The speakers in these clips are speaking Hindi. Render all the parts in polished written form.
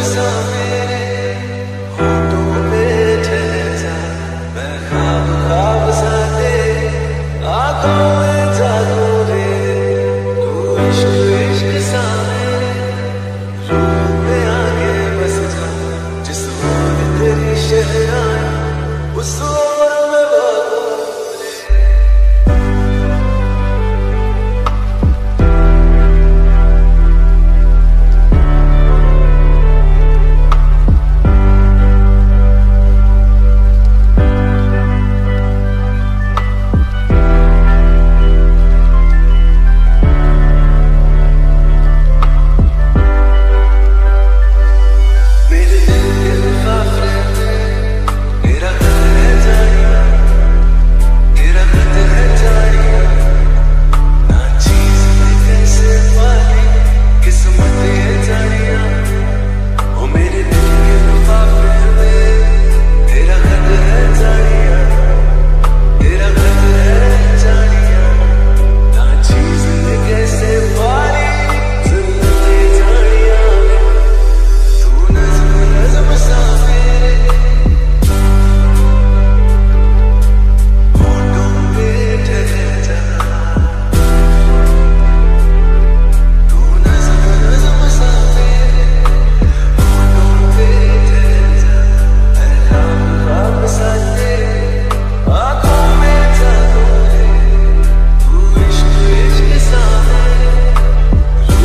सा मेरे होठों पे ठहर जा, मैं ख्वाब ख्वाब सा तेरे आंखों में जादू दे, तू इश्क इश्क सा मेरे रूह में आके बस जा, जिस ओर तेरी शहनाई उस ओर मैं भागूं।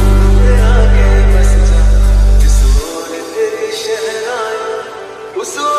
What's up?